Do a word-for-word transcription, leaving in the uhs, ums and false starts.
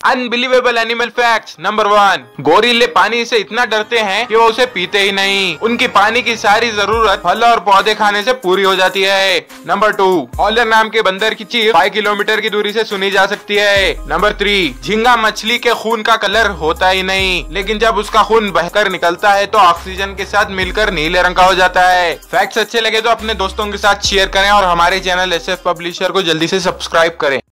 Unbelievable animal facts. Number one, गोरिल्ले पानी से इतना डरते हैं कि वो उसे पीते ही नहीं। उनकी पानी की सारी जरूरत फल और पौधे खाने से पूरी हो जाती है। नंबर टू, ऑलर नाम के बंदर की चीख फाइव किलोमीटर की दूरी से सुनी जा सकती है। नंबर थ्री, झींगा मछली के खून का कलर होता ही नहीं, लेकिन जब उसका खून बहकर निकलता है तो ऑक्सीजन के साथ मिलकर नीले रंग का हो जाता है। फैक्ट्स अच्छे लगे तो अपने दोस्तों के साथ शेयर करें और हमारे चैनल एस एफ पब्लिशर को जल्दी से सब्सक्राइब करें।